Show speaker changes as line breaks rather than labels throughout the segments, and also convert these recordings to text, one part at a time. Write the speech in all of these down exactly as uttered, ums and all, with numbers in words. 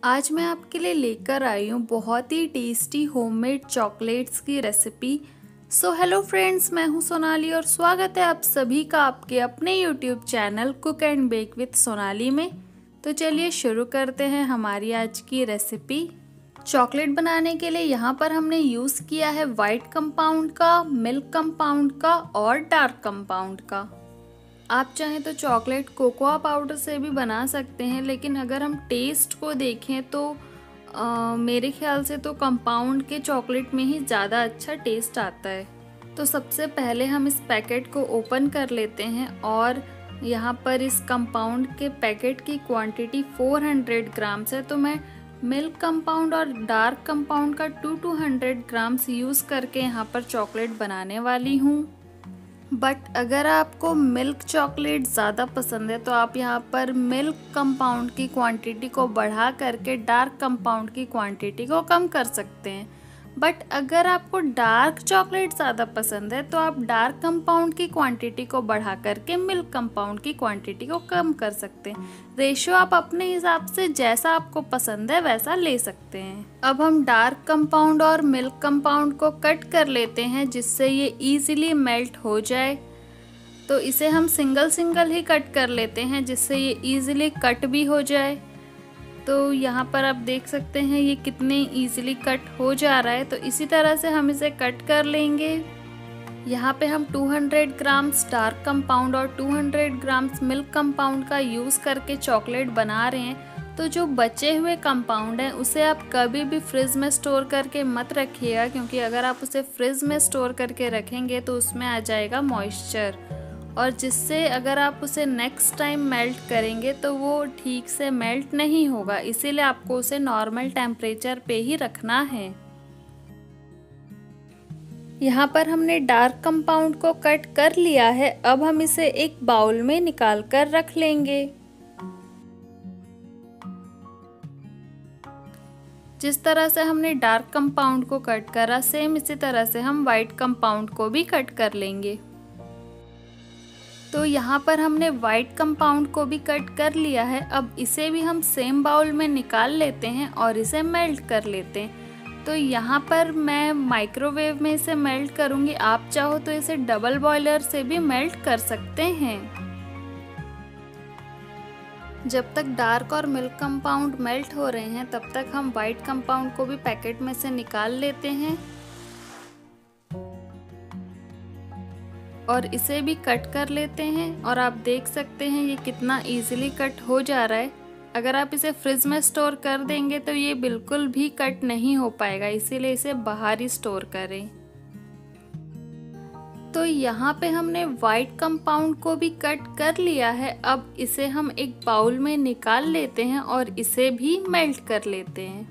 आज मैं आपके लिए लेकर आई हूँ बहुत ही टेस्टी होममेड चॉकलेट्स की रेसिपी। सो हेलो फ्रेंड्स, मैं हूँ सोनाली और स्वागत है आप सभी का आपके अपने YouTube channel cook and bake with Sonali में। तो चलिए शुरू करते हैं हमारी आज की रेसिपी। चॉकलेट बनाने के लिए यहाँ पर हमने यूज़ किया है वाइट कंपाउंड का, मिल्क कंपाउंड का और डार्क कंपाउंड का। आप चाहें तो चॉकलेट कोकोआ पाउडर से भी बना सकते हैं, लेकिन अगर हम टेस्ट को देखें तो आ, मेरे ख्याल से तो कंपाउंड के चॉकलेट में ही ज़्यादा अच्छा टेस्ट आता है। तो सबसे पहले हम इस पैकेट को ओपन कर लेते हैं और यहाँ पर इस कंपाउंड के पैकेट की क्वांटिटी चार सौ ग्राम्स है। तो मैं मिल्क कंपाउंड और डार्क कंपाउंड का two two hundred grams use करके यहाँ पर चॉकलेट बनाने वाली हूँ। बट अगर आपको मिल्क चॉकलेट ज़्यादा पसंद है तो आप यहाँ पर मिल्क कंपाउंड की क्वांटिटी को बढ़ा करके डार्क कंपाउंड की क्वांटिटी को कम कर सकते हैं। बट अगर आपको डार्क चॉकलेट ज़्यादा पसंद है तो आप डार्क कंपाउंड की क्वांटिटी को बढ़ा करके मिल्क कंपाउंड की क्वांटिटी को कम कर सकते हैं। रेशियो आप अपने हिसाब से जैसा आपको पसंद है वैसा ले सकते हैं। अब हम डार्क कंपाउंड और मिल्क कंपाउंड को कट कर लेते हैं जिससे ये इजीली मेल्ट हो जाए। तो इसे हम सिंगल सिंगल ही कट कर लेते हैं जिससे ये इजीली कट भी हो जाए। तो यहाँ पर आप देख सकते हैं ये कितने इजीली कट हो जा रहा है। तो इसी तरह से हम इसे कट कर लेंगे। यहाँ पे हम दो सौ ग्राम्स डार्क कंपाउंड और दो सौ ग्राम्स मिल्क कंपाउंड का यूज़ करके चॉकलेट बना रहे हैं। तो जो बचे हुए कंपाउंड हैं उसे आप कभी भी फ्रिज में स्टोर करके मत रखिएगा, क्योंकि अगर आप उसे फ्रिज में स्टोर करके रखेंगे तो उसमें आ जाएगा मॉइस्चर, और जिससे अगर आप उसे नेक्स्ट टाइम मेल्ट करेंगे तो वो ठीक से मेल्ट नहीं होगा। इसीलिए आपको उसे नॉर्मल टेम्परेचर पे ही रखना है। यहाँ पर हमने डार्क कंपाउंड को कट कर लिया है। अब हम इसे एक बाउल में निकाल कर रख लेंगे। जिस तरह से हमने डार्क कंपाउंड को कट करा, सेम इसी तरह से हम वाइट कंपाउंड को भी कट कर लेंगे। तो यहाँ पर हमने वाइट कंपाउंड को भी कट कर लिया है। अब इसे भी हम सेम बाउल में निकाल लेते हैं और इसे मेल्ट कर लेते हैं। तो यहाँ पर मैं माइक्रोवेव में इसे मेल्ट करूँगी। आप चाहो तो इसे डबल बॉयलर से भी मेल्ट कर सकते हैं। जब तक डार्क और मिल्क कंपाउंड मेल्ट हो रहे हैं तब तक हम वाइट कंपाउंड को भी पैकेट में से निकाल लेते हैं और इसे भी कट कर लेते हैं। और आप देख सकते हैं ये कितना इजीली कट हो जा रहा है। अगर आप इसे फ्रिज में स्टोर कर देंगे तो ये बिल्कुल भी कट नहीं हो पाएगा, इसीलिए इसे बाहर ही स्टोर करें। तो यहाँ पे हमने वाइट कंपाउंड को भी कट कर लिया है। अब इसे हम एक बाउल में निकाल लेते हैं और इसे भी मेल्ट कर लेते हैं।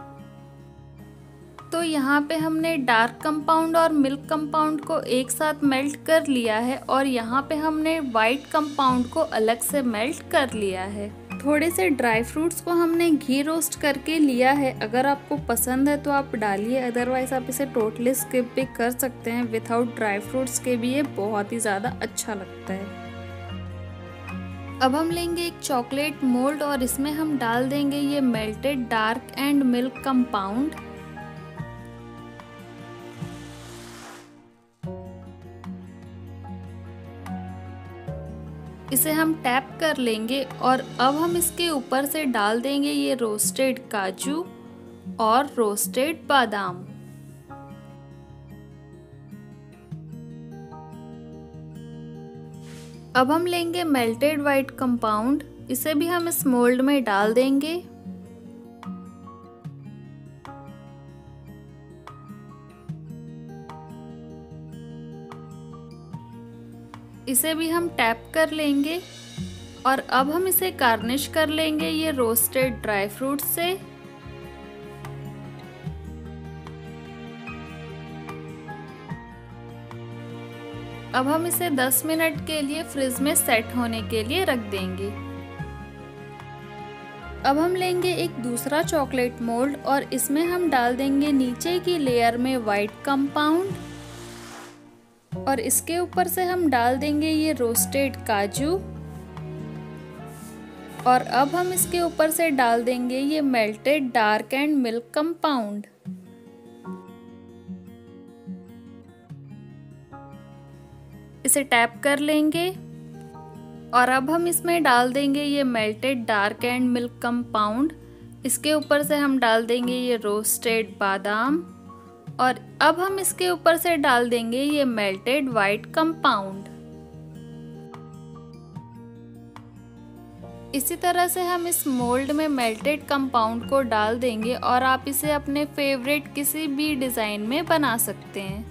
तो यहाँ पे हमने डार्क कंपाउंड और मिल्क कंपाउंड को एक साथ मेल्ट कर लिया है और यहाँ पे हमने वाइट कंपाउंड को अलग से मेल्ट कर लिया है। थोड़े से ड्राई फ्रूट्स को हमने घी रोस्ट करके लिया है। अगर आपको पसंद है तो आप डालिए, अदरवाइज आप इसे टोटली स्किप भी कर सकते हैं। विदाउट ड्राई फ्रूट्स के भी ये बहुत ही ज़्यादा अच्छा लगता है। अब हम लेंगे एक चॉकलेट मोल्ड और इसमें हम डाल देंगे ये melted dark and milk compound. इसे हम टैप कर लेंगे और अब हम इसके ऊपर से डाल देंगे ये रोस्टेड काजू और रोस्टेड बादाम। अब हम लेंगे मेल्टेड वाइट कंपाउंड, इसे भी हम इस मोल्ड में डाल देंगे। इसे भी हम टैप कर लेंगे और अब हम इसे गार्निश कर लेंगे ये रोस्टेड ड्राई फ्रूट से। अब हम इसे दस मिनट के लिए फ्रिज में सेट होने के लिए रख देंगे। अब हम लेंगे एक दूसरा चॉकलेट मोल्ड और इसमें हम डाल देंगे नीचे की लेयर में वाइट कंपाउंड और इसके ऊपर से हम डाल देंगे ये रोस्टेड काजू और अब हम इसके ऊपर से डाल देंगे ये melted dark and milk compound. इसे टैप कर लेंगे और अब हम इसमें डाल देंगे ये melted dark and milk compound. इसके ऊपर से हम डाल देंगे ये रोस्टेड बादाम और अब हम इसके ऊपर से डाल देंगे ये मेल्टेड वाइट कंपाउंड। इसी तरह से हम इस मोल्ड में मेल्टेड कंपाउंड को डाल देंगे और आप इसे अपने फेवरेट किसी भी डिज़ाइन में बना सकते हैं।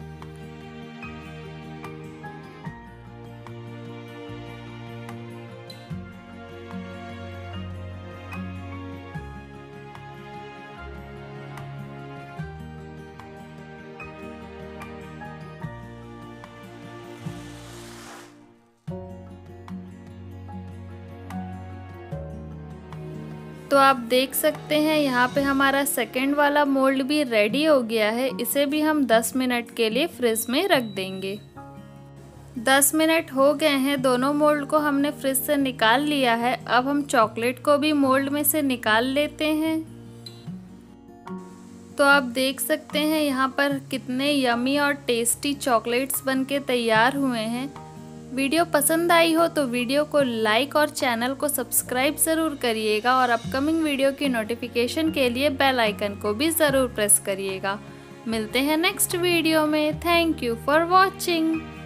तो आप देख सकते हैं यहाँ पे हमारा सेकंड वाला मोल्ड भी रेडी हो गया है। इसे भी हम दस मिनट के लिए फ्रिज में रख देंगे। दस मिनट हो गए हैं, दोनों मोल्ड को हमने फ्रिज से निकाल लिया है। अब हम चॉकलेट को भी मोल्ड में से निकाल लेते हैं। तो आप देख सकते हैं यहाँ पर कितने यमी और टेस्टी चॉकलेट्स बनके तैयार हुए हैं। वीडियो पसंद आई हो तो वीडियो को लाइक और चैनल को सब्सक्राइब ज़रूर करिएगा और अपकमिंग वीडियो की नोटिफिकेशन के लिए बेल आइकन को भी ज़रूर प्रेस करिएगा। मिलते हैं नेक्स्ट वीडियो में। Thank you for watching.